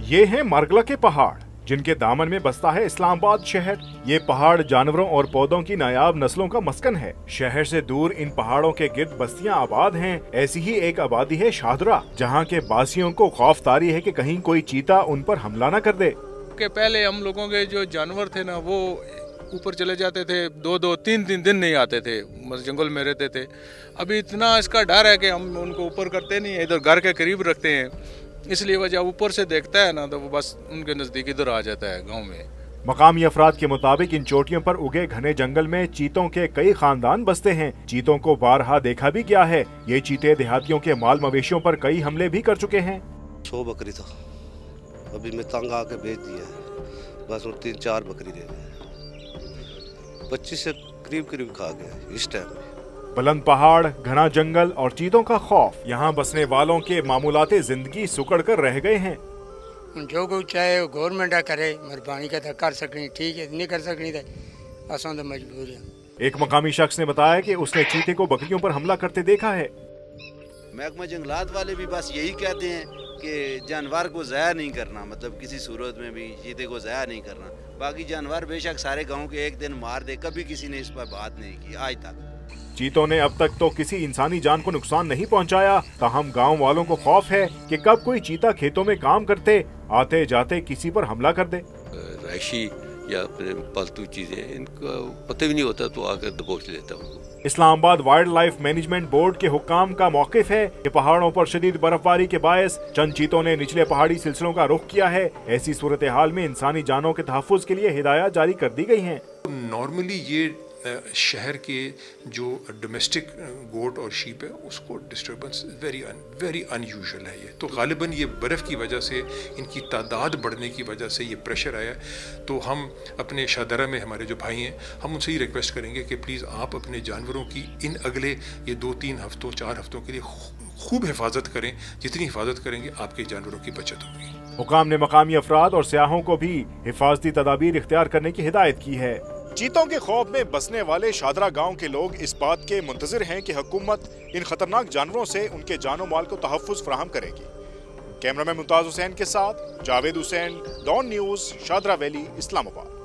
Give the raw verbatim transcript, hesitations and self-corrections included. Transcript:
ये हैं मार्गला के पहाड़, जिनके दामन में बसता है इस्लामाबाद शहर। ये पहाड़ जानवरों और पौधों की नायाब नस्लों का मस्कन है। शहर से दूर इन पहाड़ों के गिर्द बस्तियां आबाद हैं। ऐसी ही एक आबादी है शाहदरा, जहां के बासियों को खौफ तारी है कि कहीं कोई चीता उन पर हमला न कर दे। के पहले हम लोगों के जो जानवर थे ना, वो ऊपर चले जाते थे, दो दो तीन तीन दिन नहीं आते थे, बस जंगल में रहते थे। अभी इतना इसका डर है कि हम उनको ऊपर करते नहीं है, इधर घर के करीब रखते हैं। इसलिए वह जब ऊपर से देखता है ना, तो वो बस उनके नज़दीक इधर आ जाता है गांव में। मकामी अफराद के मुताबिक इन चोटियों पर उगे घने जंगल में चीतों के कई खानदान बसते हैं। चीतों को बारहा देखा भी गया है। ये चीते देहातियों के माल मवेशियों पर कई हमले भी कर चुके हैं। सौ बकरी था, अभी मैं तंग आके भेज दिया है, बस वो तीन चार बकरी रह गए, पच्चीस से करीब करीब खा गया इस टाइम में। बुलंद पहाड़, घना जंगल और चीतों का खौफ यहाँ बसने वालों के मामूलाते जिंदगी सुकड़ कर रह गए हैं। जो कुछ चाहे गवर्नमेंट करे, मेहरबानी का कर सकनी, ठीक है, नहीं कर सकनी तो असां तो मजबूर हैं। एक मकामी शख्स ने बताया कि उसने चीते को बकरियों पर हमला करते देखा है। महकमा जंगलात वाले भी बस यही कहते हैं कि जानवर को ज़ाया नहीं करना, मतलब किसी सूरत में भी चीते को ज़ाया नहीं करना। बाकी जानवर बेशक सारे गांव के एक दिन मार दे, कभी किसी ने इस पर बात नहीं की आज तक। चीतों ने अब तक तो किसी इंसानी जान को नुकसान नहीं पहुंचाया, ताहम गांव वालों को खौफ है कि कब कोई चीता खेतों में काम करते आते जाते किसी पर हमला कर दे। राशि या अपने पालतू चीजें, इनका पता भी नहीं होता तो आकर दबोच लेता उनको। Islamabad wild life management board के हुक्काम का मौकिफ है कि पहाड़ों पर शदीद बर्फबारी के बायस चंद चीतों ने निचले पहाड़ी सिलसिलों का रुख किया है। ऐसी सूरत हाल में इंसानी जानों के तहफ़्फ़ुज़ के लिए हिदायत जारी कर दी गई हैं। नॉर्मली ये शहर के जो डोमेस्टिक गोट और शीप है, उसको डिस्टर्बेंस वेरी वेरी अनयूजुअल है। ये तो गालिबन ये बर्फ़ की वजह से, इनकी तादाद बढ़ने की वजह से ये प्रेशर आया। तो हम अपने शाहदरा में हमारे जो भाई हैं, हम उनसे ही रिक्वेस्ट करेंगे कि प्लीज़ आप अपने जानवरों की इन अगले ये दो तीन हफ्तों चार हफ्तों के लिए खूब हिफाजत करें। जितनी हिफाजत करेंगे आपके जानवरों की बचत होगी। हुकाम ने मकामी अफराद और सियाहों को भी हिफाजती तदाबीर इख्तियार करने की हिदायत की है। चीतों के खौफ में बसने वाले शाहदरा गांव के लोग इस बात के मुंतजिर हैं कि हुकूमत इन खतरनाक जानवरों से उनके जानो माल को तहफ़्फ़ुज़ फराहम करेगी। कैमरामैन मुमताज हुसैन के साथ Javed Hussain, Dawn news, Shahdara valley, Islamabad.